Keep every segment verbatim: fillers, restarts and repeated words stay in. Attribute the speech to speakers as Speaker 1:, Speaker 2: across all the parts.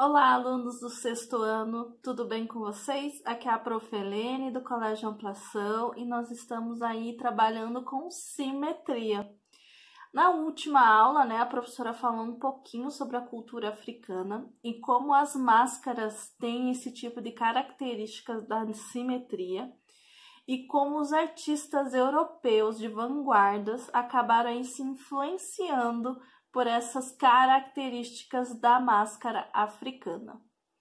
Speaker 1: Olá, alunos do sexto ano, tudo bem com vocês? Aqui é a Prof Helene do Colégio Ampliação e nós estamos aí trabalhando com simetria. Na última aula, né, a professora falou um pouquinho sobre a cultura africana e como as máscaras têm esse tipo de características da simetria e como os artistas europeus de vanguardas acabaram aí se influenciando por essas características da máscara africana.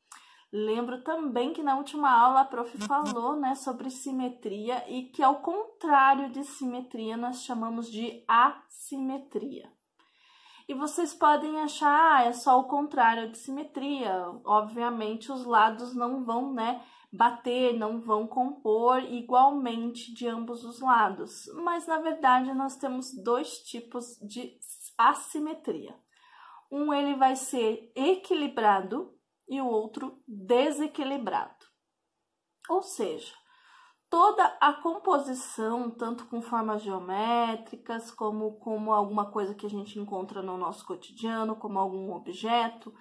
Speaker 1: Lembro também que na última aula a prof falou, né, sobre simetria e que ao contrário de simetria nós chamamos de assimetria. E vocês podem achar, ah, é só o contrário de simetria. Obviamente os lados não vão, né, bater, não vão compor igualmente de ambos os lados. Mas na verdade nós temos dois tipos de assimetria. Um ele vai ser equilibrado e o outro desequilibrado. Ou seja, toda a composição, tanto com formas geométricas, como, como alguma coisa que a gente encontra no nosso cotidiano, como algum objeto,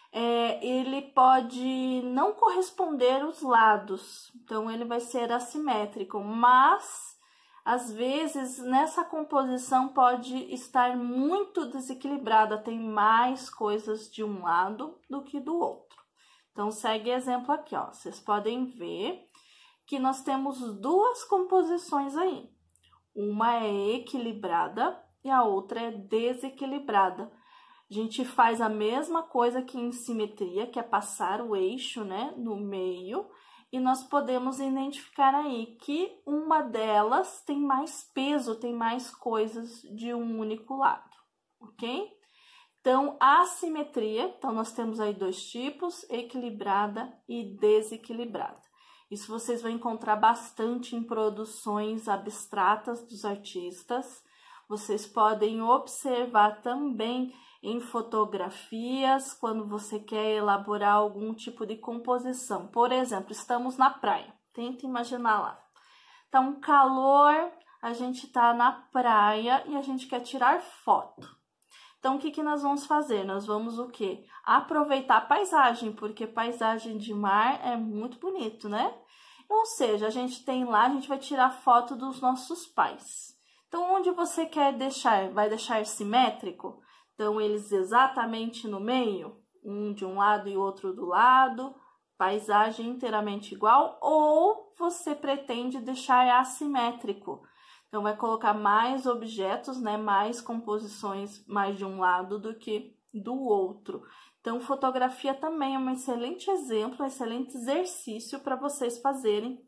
Speaker 1: é, ele pode não corresponder aos lados. Então, ele vai ser assimétrico, mas às vezes, nessa composição pode estar muito desequilibrada, tem mais coisas de um lado do que do outro. Então, segue exemplo aqui, ó. Vocês podem ver que nós temos duas composições aí. Uma é equilibrada e a outra é desequilibrada. A gente faz a mesma coisa que em simetria, que é passar o eixo, né, no meio. E nós podemos identificar aí que uma delas tem mais peso, tem mais coisas de um único lado, ok? Então, a assimetria, então nós temos aí dois tipos, equilibrada e desequilibrada. Isso vocês vão encontrar bastante em produções abstratas dos artistas. Vocês podem observar também em fotografias, quando você quer elaborar algum tipo de composição. Por exemplo, estamos na praia. Tenta imaginar lá. Tá um calor, a gente tá na praia e a gente quer tirar foto. Então, o que que nós vamos fazer? Nós vamos o quê? Aproveitar a paisagem, porque paisagem de mar é muito bonito, né? Ou seja, a gente tem lá, a gente vai tirar foto dos nossos pais. Então, onde você quer deixar? Vai deixar simétrico? Então, eles exatamente no meio, um de um lado e outro do lado, paisagem inteiramente igual, ou você pretende deixar assimétrico. Então, vai colocar mais objetos, né, mais composições mais de um lado do que do outro. Então, fotografia também é um excelente exemplo, um excelente exercício para vocês fazerem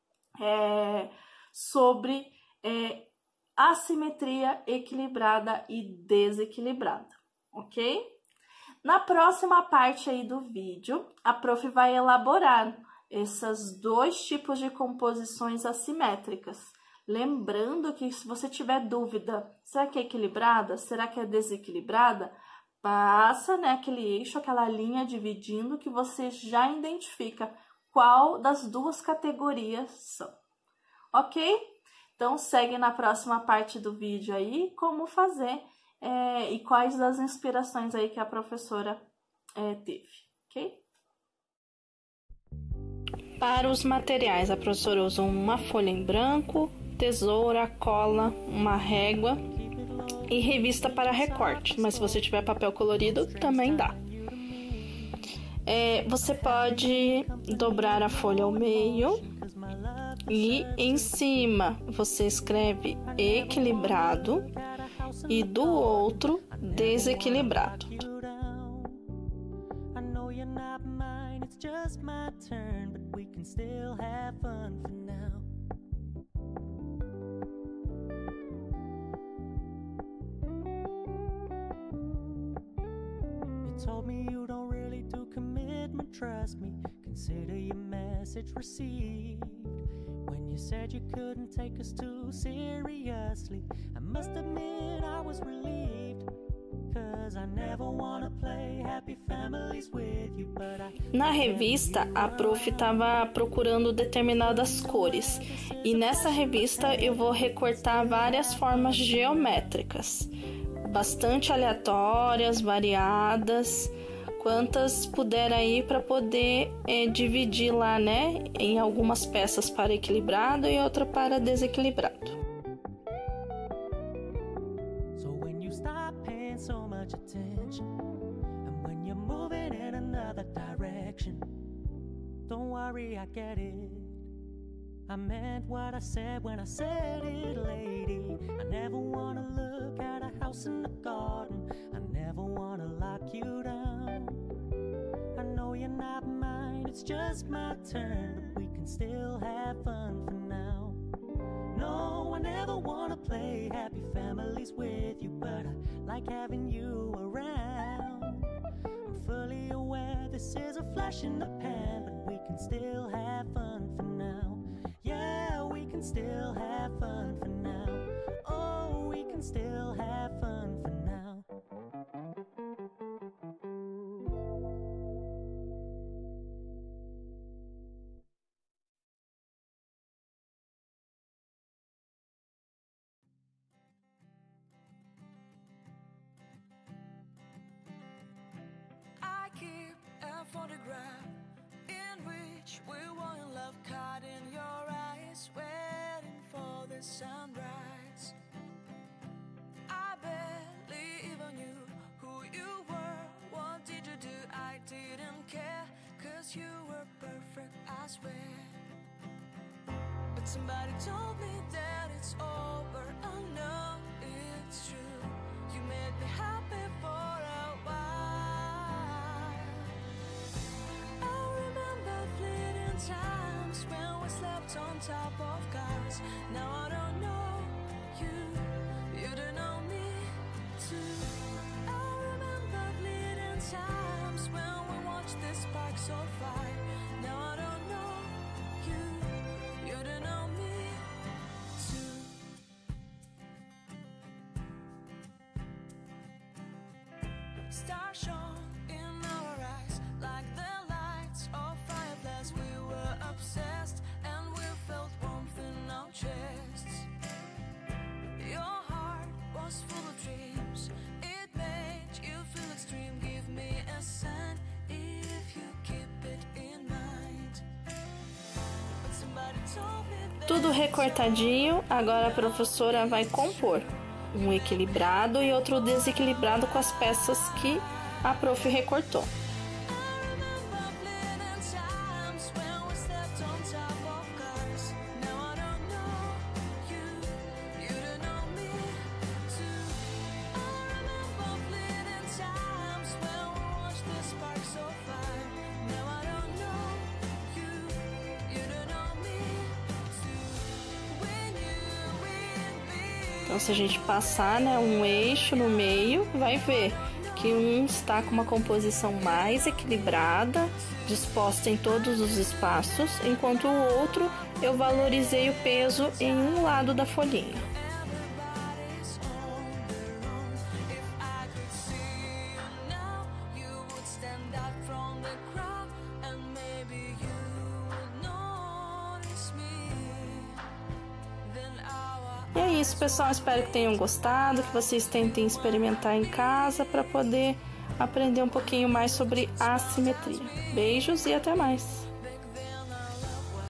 Speaker 1: é, sobre é, assimetria equilibrada e desequilibrada, ok? Na próxima parte aí do vídeo, a prof vai elaborar esses dois tipos de composições assimétricas. Lembrando que se você tiver dúvida, será que é equilibrada? Será que é desequilibrada? Passa, né, aquele eixo, aquela linha dividindo que você já identifica qual das duas categorias são, ok? Então, segue na próxima parte do vídeo aí como fazer é, e quais das inspirações aí que a professora é, teve, ok? Para os materiais, a professora usou uma folha em branco, tesoura, cola, uma régua e revista para recorte, mas se você tiver papel colorido, também dá. É, você pode dobrar a folha ao meio e em cima você escreve equilibrado e do outro desequilibrado.
Speaker 2: Told me you don't really do commitment, trust me, consider your message received. When you said you couldn't take us too seriously, I must admit I was relieved, cause I never wanna play happy families with you, but I...
Speaker 1: Na revista, a prof estava procurando determinadas cores, e nessa revista eu vou recortar várias formas geométricas, bastante aleatórias, variadas, quantas puder aí para poder é, dividir lá, né, em algumas peças para equilibrado e outra para desequilibrado.
Speaker 2: So when you stop paying so much attention and when you're moving in another direction, don't worry, I get it. I meant what I said when I said it, lady. I never wanna look at a house in the garden. I never wanna lock you down. I know you're not mine, it's just my turn, but we can still have fun for now. No, I never wanna play happy families with you, but I like having you around. I'm fully aware this is a flash in the pan, but we can still have fun for now. Yeah, we can still have fun for now. Oh, we can still have fun for now.
Speaker 3: I keep a photograph in which we were in love, caught in your eyes, waiting for the sunrise. I barely even knew who you were. What did you do? I didn't care, 'cause you were perfect, I swear. But somebody told me that it's over. Oh no, it's true. You made me happy for a while. I remember fleeting times when we slept on top of cars. Now I don't know you, you don't know me too. I remember fleeting times when we watched the sparks so fire. Now I don't know you, you don't know me too. Stars shone in our eyes like the lights of fireplace. We were obsessed and we felt warmth in our chests. Your heart was full of dreams, it made you feel extreme. Give me a sign if you keep it in mind. But somebody told me that
Speaker 1: Tudo recortadinho, agora a professora vai compor um equilibrado e outro desequilibrado com as peças que a prof recortou. Então, se a gente passar, né, um eixo no meio, vai ver que um está com uma composição mais equilibrada, disposta em todos os espaços, enquanto o outro eu valorizei o peso em um lado da folhinha. E é isso, pessoal, espero que tenham gostado, que vocês tentem experimentar em casa para poder aprender um pouquinho mais sobre assimetria. Beijos e até mais!